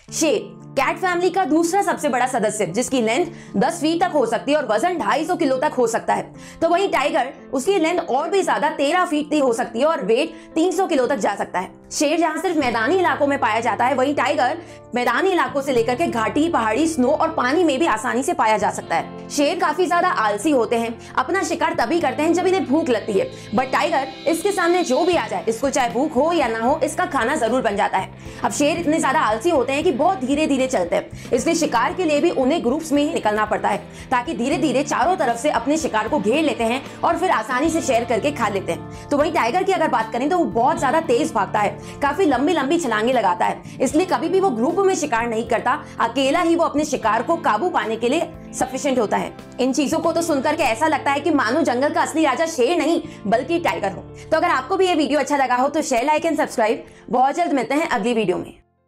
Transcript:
शेर cat family का दूसरा सबसे बड़ा सदस्य, जिसकी लेंथ 10 फीट तक हो सकती है और वजन 250 किलो तक हो सकता है। तो वहीं टाइगर, उसकी लेंथ और भी ज्यादा 13 फीट की हो सकती है और वेट 300 किलो तक जा सकता है। शेर जहां सिर्फ मैदानी इलाकों में पाया जाता है, वहीं टाइगर मैदानी इलाकों से लेकर के घाटी, पहाड़ी, स्नो और पानी में भी आसानी से पाया जा सकता है। शेर काफी ज्यादा आलसी होते हैं, अपना शिकार तभी करते हैं जब इन्हें भूख लगती है, बट टाइगर इसके सामने जो भी आ जाए, इसको चाहे भूख हो या ना हो, इसका खाना जरूर बन जाता है। अब शेर इतने ज्यादा आलसी होते हैं कि बहुत धीरे धीरे चलते हैं, इसलिए शिकार के लिए भी उन्हें ग्रुप्स में ही निकलना पड़ता है, ताकि धीरे धीरे चारों तरफ से अपने शिकार को घेर लेते हैं और फिर आसानी से शेयर करके खा लेते हैं। तो वहीं टाइगर की अगर बात करें तो वो बहुत ज्यादा तेज भागता है, काफी लंबी लंबी छलांगे लगाता है, इसलिए कभी भी वो ग्रुप में शिकार नहीं करता, अकेला ही वो अपने शिकार को काबू पाने के लिए सफिशिएंट होता है। इन चीजों को तो सुनकर के ऐसा लगता है कि मानो जंगल का असली राजा शेर नहीं बल्कि टाइगर हो। तो अगर आपको भी ये वीडियो अच्छा लगा हो तो शेयर, लाइक एंड सब्सक्राइब। बहुत जल्द मिलते हैं अगली वीडियो में।